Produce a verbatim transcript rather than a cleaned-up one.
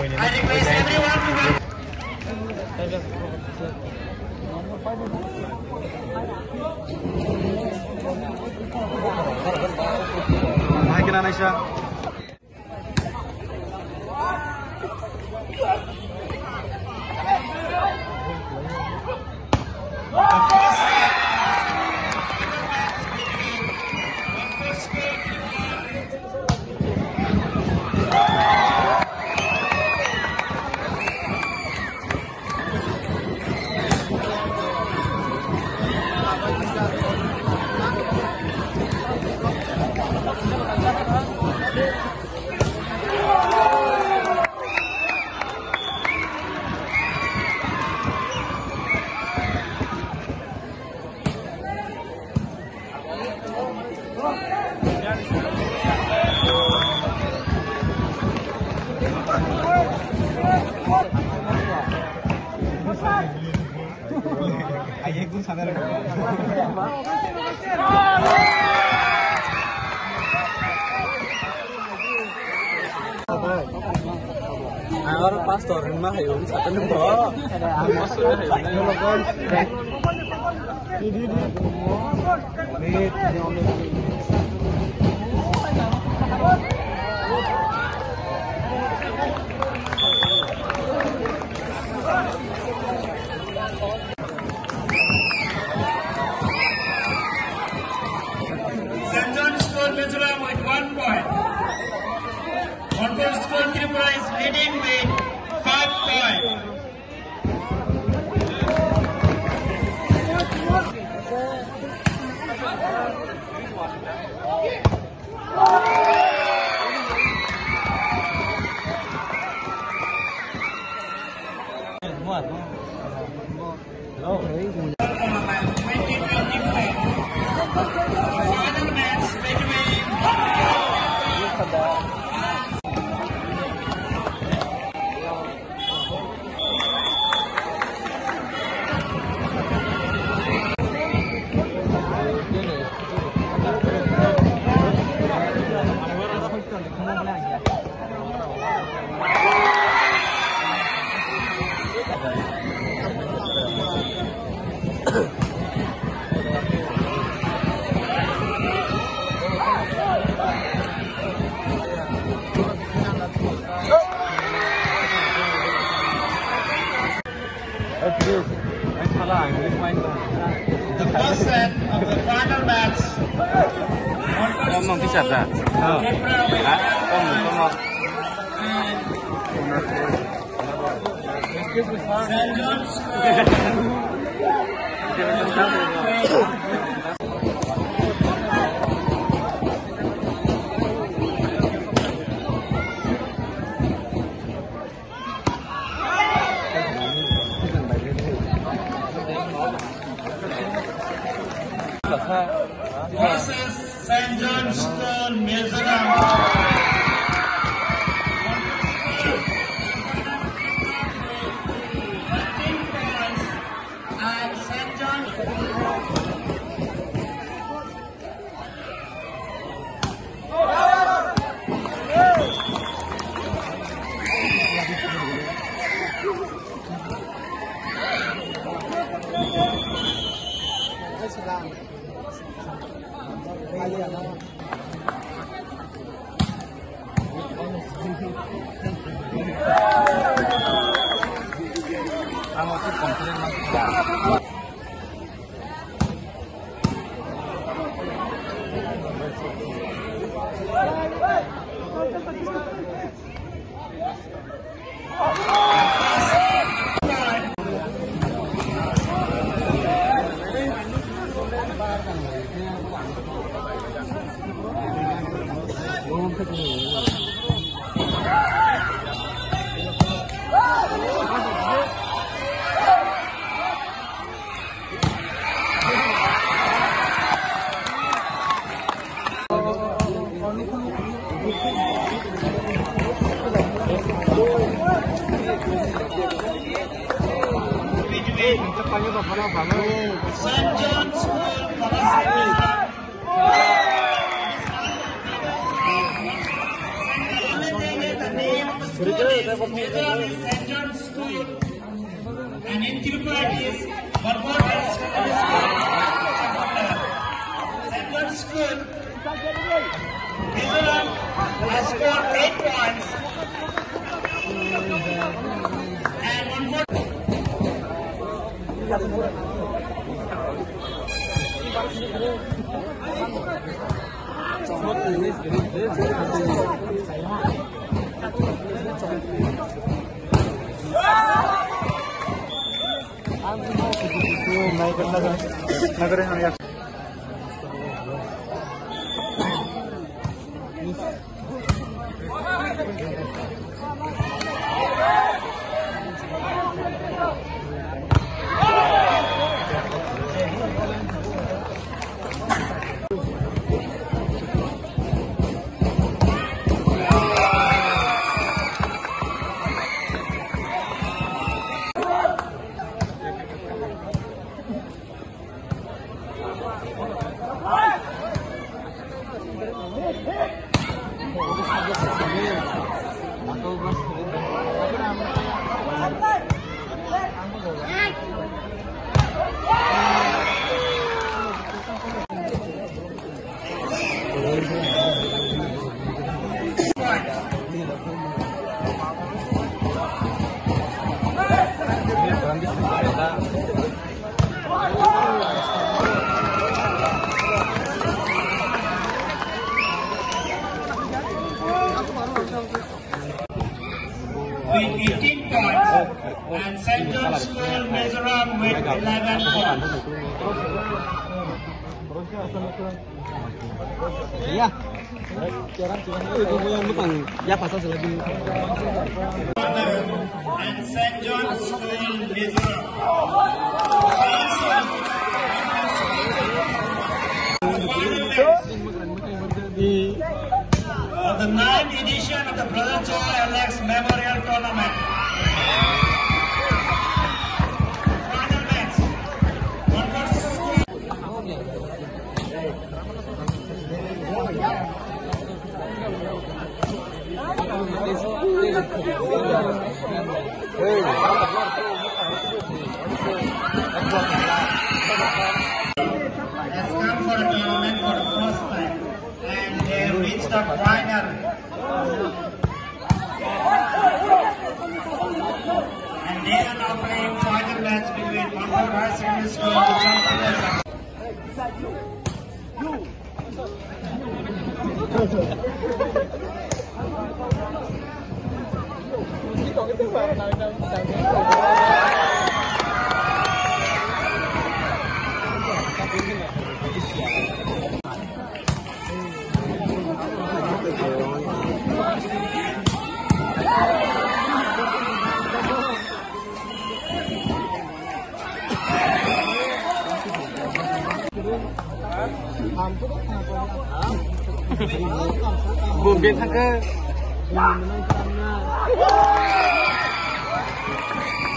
I request everyone to welcome. Hai kena Aisyah. Ayah pun sadar. Ahora pastor mah hayun sa tanong bro. Pastor hayun. Di di di. Wait, Saint John scored Mizoram with one point. Concord scored Tripura is leading with five points. twenty twenty-four final match between the first set of the final match. Có mong cái sạch à? Ờ. Hả? Có mong có mong. Saint John scored. Versus Saint John scored Mizoram. thirteen points and Saint John. Ang ako komplain lang kita. Saint John School for the school is Mizoram is Saint John's School, and in Tirupati is Barbod High Secondary School. Saint John's School, Mizoram has scored eight points, and one more. नगर हम यार with eighteen points, and Saint John's School Mizoram with eleven points. Iya. Ya pasal selebih. And Saint John's School Mizoram. Of the ninth edition of the Brother Joe Alex Memorial Tournament. Final match. One versus school. Has come for a tournament for the first time, and they reached the final. And they are now playing final match between Barbod High Secondary School and John Buồn biến thằng cơ.